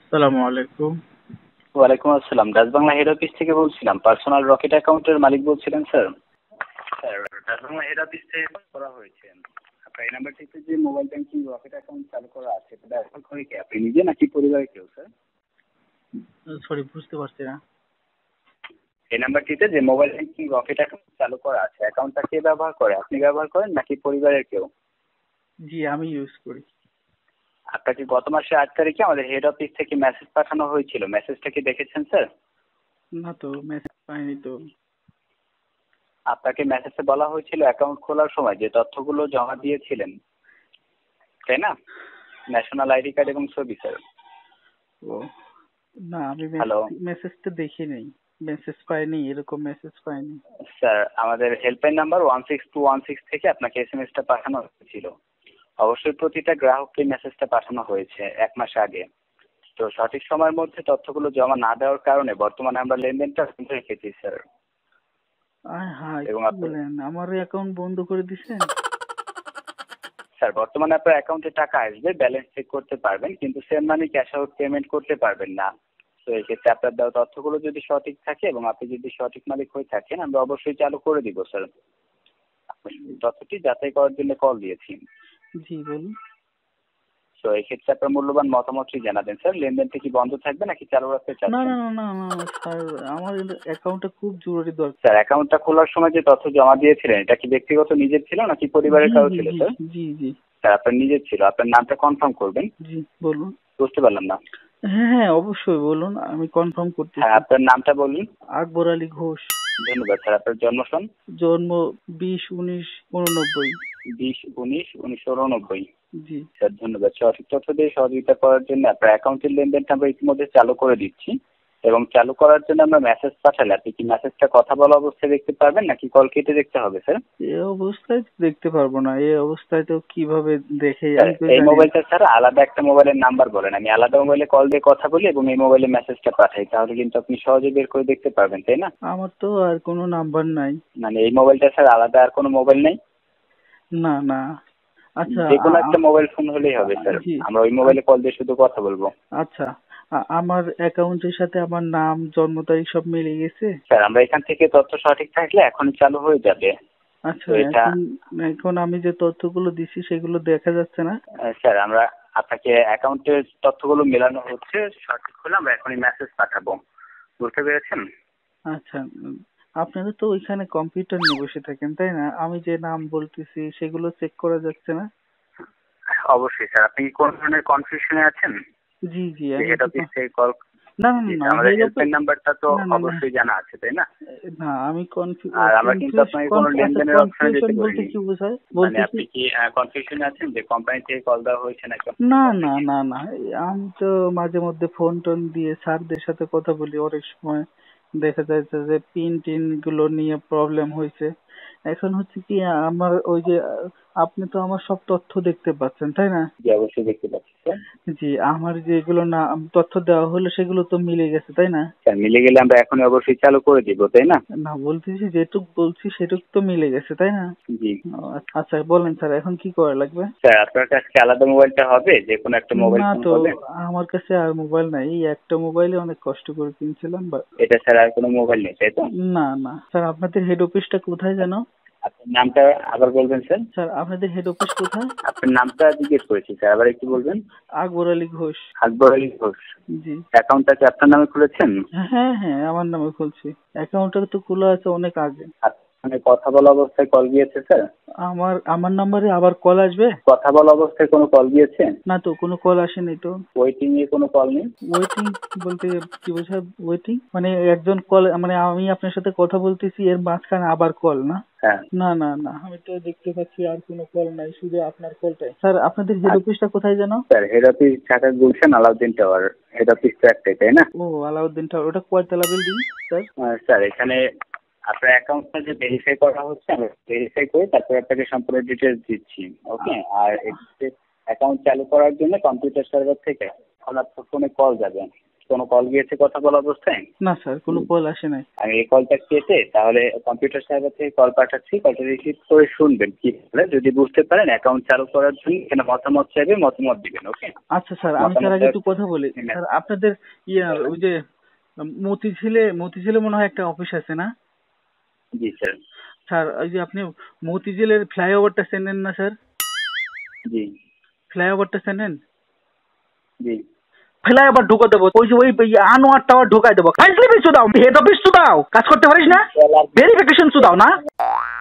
আসসালামু আলাইকুম। ওয়ালাইকুম আসসালাম। ডাচ বাংলা হেড অফিস থেকে বলছিলাম। পার্সোনাল রকেট অ্যাকাউন্টের মালিক বলছিলেন sir? Sir, Dutch Bangla head office থেকে কল করা হয়েছে। আপনার এই নাম্বারটিতে যে মোবাইল ব্যাংকিং রকেট অ্যাকাউন্ট চালু করা আছে, এটা ব্যবহার করে কি আপনি নিজে নাকি পরিবারের কেউ স্যার? সরি, বুঝতে পারছি না। এই নাম্বারটিতে যে মোবাইল ব্যাংকিং রকেট অ্যাকাউন্ট চালু করা আছে, অ্যাকাউন্টটা কে ব্যবহার করে? আপনি ব্যবহার করেন নাকি পরিবারের কেউ? জি, আমি ইউজ করি। আপনাকে গত মাসে 8 তারিখে আমাদের হেড অফিস থেকে মেসেজ পাঠানো হয়েছিল। মেসেজটা কি দেখেছেন স্যার? না তো, মেসেজ পাইনি তো। আপনাকে মেসেজে বলা হয়েছিল অ্যাকাউন্ট খোলার সময় যে তথ্যগুলো জমা দিয়েছিলেন, তাই না? ন্যাশনাল আইডি কার্ড এবং ছবি স্যার। ও না, আমি হ্যালো মেসেজটা দেখি নাই। মেসেজ পাইনি, এরকম মেসেজ পাইনি। স্যার, আমাদের হেল্পলাইন নাম্বার 16216 থেকে আপনাকে এসএমএসটা পাঠানো হয়েছিল। অবশ্যই প্রতিটা গ্রাহককে মেসেজটা পাঠানো হয়েছে 1 মাস আগে। তো সঠিক সময়ের মধ্যে তথ্যগুলো জমা না দেওয়ার কারণে বর্তমানে আমরা লেনদেনটা বন্ধ রেখেছি স্যার। হ্যাঁ, এবং কি বলেন, আমার অ্যাকাউন্ট বন্ধ করে দিছেন? স্যার, বর্তমানে আপনার অ্যাকাউন্টে টাকা আসবে, ব্যালেন্স চেক করতে পারবেন, কিন্তু same money cash out payment করতে পারবেন না। তো এই ক্ষেত্রে আপনার দেওয়া তথ্যগুলো যদি সঠিক থাকে এবং আপনি যদি সঠিক মালিক হয়ে থাকেন, আমরা অবশ্যই চালু করে দিব স্যার। আপনার তথ্যটি যাচাই করার জন্য কল দিয়েছি। জি, বলুন। তো এই ক্ষেত্রে আপনার মূল্যবান মতামতটি জানাবেন স্যার। লেনদেনটা কি বন্ধ থাকবে নাকি চালু রাখতে না চাচ্ছেন? না না না না না, স্যার, আমার অ্যাকাউন্টটা খুব জরুরি দরকার। স্যার, অ্যাকাউন্টটা খোলার সময় যে তথ্য জমা দিয়েছিলেন, এটা কি ব্যক্তিগত নিজের ছিল নাকি জি পরিবারের কারো জি ছিল জি স্যার? জি জি স্যার, আপনার নিজের ছিল। আপনার নামটা কনফার্ম করবেন। জি, বলুন। বুঝতে পারলাম না। হ্যাঁ হ্যাঁ, অবশ্যই বলুন, আমি কনফার্ম হ্যাঁ, করতেছি। আপনার নামটা বলুন। আকবর আলী ঘোষ। ধন্যবাদ স্যার। আপনার জন্মসন? জন্ম 20-19-89। 20-19-1989। জি। স্যার ধন্যবাদ। সঠিক তথ্য দিয়ে সহযোগিতা করার জন্য আপনার অ্যাকাউন্টের লেনদেনটা আমরা ইতিমধ্যে চালু করে দিচ্ছি, এবং চালু করার জন্য আমরা মেসেজ পাঠালে আপনি কি মেসেজটা কথা বলা অবস্থায় দেখতে পারবেন নাকি কল কেটে দেখতে হবে স্যার? এই অবস্থায় তো দেখতে পারবো না, এই অবস্থায় তো কিভাবে দেখে, স্যার, আমি তো এই জানি না। মোবাইলটা ছাড়া আলাদা একটা মোবাইলের নাম্বার বলেন, আমি আলাদা মোবাইলে কল দিয়ে কথা বলি এবং এই মোবাইলে মেসেজটা পাঠাই, তাহলে কিন্তু আপনি সহজে বের করে দেখতে পারবেন, তাই না? আমার তো আর কোনো নাম্বার নাই। মানে এই মোবাইলটা ছাড়া আলাদা আর কোনো মোবাইল নেই? না না। আচ্ছা, যে কোনো একটা মোবাইল ফোন হলেই হবে স্যার। জি। আমরা ওই মোবাইলে কল দিয়ে শুধু কথা বলবো। আচ্ছা, আমার অ্যাকাউন্টের সাথে আমার নাম, জন্ম তারিখ সব মিলে গেছে? স্যার, আমরা এখান থেকে তথ্য সঠিক থাকলে এখনই চালু হয়ে যাবে। আচ্ছা, তো এটা এখন এখন আমি যে তথ্যগুলো দিছি সেগুলো দেখা যাচ্ছে না? স্যার, আমরা আপনাকে অ্যাকাউন্টের তথ্যগুলো মেলানো হচ্ছে, সঠিক হলে আমরা এখনই মেসেজ পাঠাবো। বুঝতে পেরেছেন? আচ্ছা, আপনারা তো ওইখানে কম্পিউটার নিয়ে বসে থাকেন, তাই না? আমি যে নাম বলতেছি সেগুলো চেক করা যাচ্ছে না? অবশ্যই স্যার। আপনি কি কোন ধরনের কনফিউশনে আছেন? জি জি, আমি হেড একটু অফিস থেকে কল? না না জি না, স্যার, আমাদের হেড অফিস। হেল্পলাইন নাম্বারটা তো না না না, অবশ্যই জানা আছে, তাই না? না, আমি আর আমরা কিন্তু আপনাকে কোনো আচ্ছা, লেনদেনের অপশনে কনফিউশন যেতে বলতে বলিনি। কি বোঝায় মানে বলতেছি। আপনি কি কনফিউশনে আছেন যে কোম্পানি থেকে কল দেওয়া হয়েছে নাকি না না আপনাকে? না না, আমি তো মাঝে মধ্যে ফোন টোন দিয়ে স্যারদের সাথে কথা বলি, অনেক সময় দেখা যাচ্ছে যে পিন টিন গুলো নিয়ে প্রবলেম হয়েছে। এখন হচ্ছে কি, আমার ওই যে আপনি তো আমার সব তথ্য দেখতে পাচ্ছেন, তাই না? জি, অবশ্যই দেখতে পাচ্ছি স্যার। জি, আমার যেগুলো না তথ্য দেওয়া হলো সেগুলো তো মিলে গেছে, তাই না? স্যার, মিলে গেলে আমরা এখনই অবশ্যই চালু করে দিব, তাই না? না, বলতেছি যেটুক বলছি সেটুক তো মিলে গেছে, তাই না? জি ও, আচ্ছা বলেন স্যার, এখন কি করা লাগবে? স্যার, আপনার কাছে কি আলাদা মোবাইলটা হবে? যে কোনো একটা মোবাইল না ফোন তো, হবে? আমার কাছে আর মোবাইল নাই, এই একটা মোবাইলে অনেক কষ্ট করে কিনছিলাম বা। এটা স্যার আর কোনো মোবাইল নেই, তাই তো? না না স্যার, আপনাদের হেড অফিসটা কোথায় যেন? আপনার নামটা আবার বলবেন স্যার? স্যার, আপনাদের হেড অফিস কোথায়? আপনার নামটা জিজ্ঞেস করেছি স্যার, আবার একটু বলবেন। আকবর আলী ঘোষ। আকবর আলী ঘোষ। জি। অ্যাকাউন্টটা কি আপনার নামে খুলেছেন? হ্যাঁ হ্যাঁ, আমার নামে খুলছি। অ্যাকাউন্টটা তো খোলা আছে অনেক আগে। মানে কথা বলা অবস্থায় কল গিয়েছে স্যার? আমার আমার নাম্বারে আবার কল আসবে? কথা বলা অবস্থায় কোনো কল গিয়েছে? না তো, কোনো কল আসেনি তো। ওয়েটিং এ কোনো কল নেই? ওয়েটিং বলতে কি বোঝায়? ওয়েটিং মানে একজন কল, মানে আমি আপনার সাথে কথা বলতেছি, এর মাঝখানে আবার কল না? হ্যাঁ। না না না, আমি তো দেখতে পাচ্ছি আর কোনো কল নাই, শুধু আপনার কলটাই। স্যার, আপনাদের হেড আচ্ছা অফিসটা কোথায় যেন? Sir, head office Dhaka Gulshan Alauddin tower. Head office তো একটাই, তাই না? ও, আলাউদ্দিন টাওয়ার, ওটা কয়তলা বিল্ডিং স্যার? স্যার, এখানে আপনার অ্যাকাউন্টটা যে ভেরিফাই করা হচ্ছে, আমরা ভেরিফাই করে তারপরে আপনাকে সম্পূর্ণ ডিটেলস দিচ্ছি। ওকে। আর অ্যাকাউন্ট চালু করার জন্য কম্পিউটার সার্ভার থেকে এখন আপনার ফোনে কল যাবে। কোনো কল গিয়েছে কথা বলা অবস্থায়? না স্যার, কোনো কল আসে নাই। আমি এই কলটা কেটে তাহলে কম্পিউটার সার্ভার থেকে কল পাঠাচ্ছি, কলটা রিসিভ করে শুনবেন কি বলে। যদি বুঝতে পারেন অ্যাকাউন্ট চালু করার জন্য এখানে মতামত চাইবে, মতামত দিবেন। ওকে? আচ্ছা স্যার, আমি তার আগে একটু কথা বলি। স্যার আপনাদের ওই যে মতিঝিলে মনে হয় একটা অফিস আছে না? জি স্যার। স্যার ওই যে আপনি মতিঝিলের ফ্লাইওভারটা চেনেন না স্যার? জি ফ্লাইওভারটা চেনেন? জি ফ্লাইওভার ঢুকে দেবো, ওই যে ওই আনোয়ার টাওয়ার ঢুকাই দেবো। কাইন্ডলি পিছু দাও, হেড অফিস দাও, কাজ করতে পারিস না? ভেরিফিকেশন দাও না?